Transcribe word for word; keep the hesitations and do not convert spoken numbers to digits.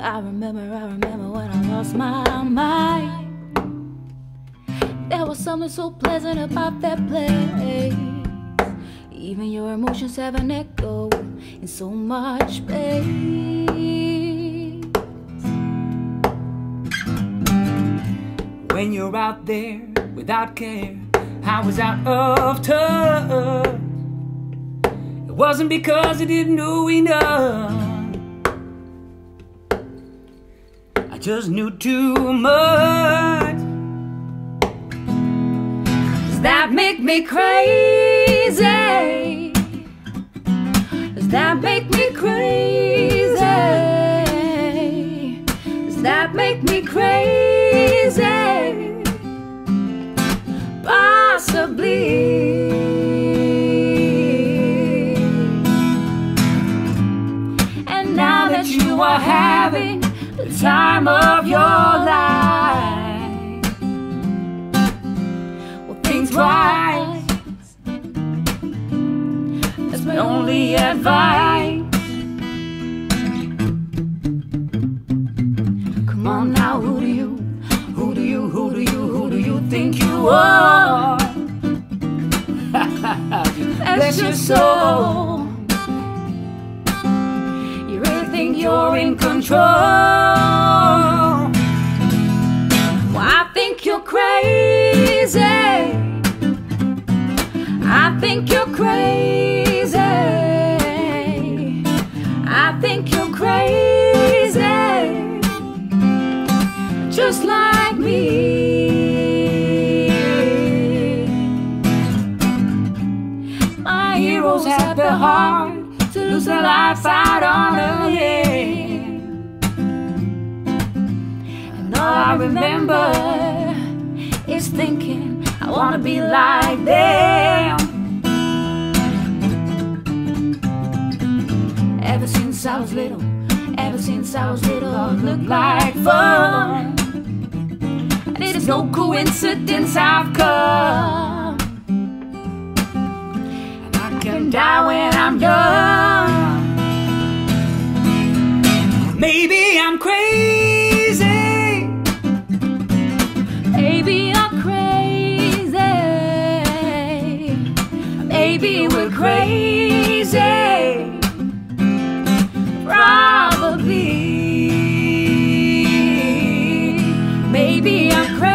I remember, I remember when I lost my mind. There was something so pleasant about that place. Even your emotions have an echo in so much space. When you're out there without care, I was out of touch. It wasn't because I didn't know enough, I just knew too much. Does that make me crazy? Does that make me crazy? Does that make me crazy? Possibly. And now that you are having the time of your life, well, think twice. That's my only advice. Come on now, who do you, who do you, who do you, who do you think you are? Bless your soul. You really think you're in control? Well, I think you're crazy. I think you're crazy. I think you're crazy, just like me. My heroes have the heart to lose their lives out on a limb, and all I remember is thinking I wanna be like them. Ever since I was little, ever since I was little, it looked like fun. And it is no coincidence I've come, and I can die when I'm young. Maybe I'm crazy. Maybe I'm crazy. Maybe we're crazy. Probably. Maybe I'm crazy.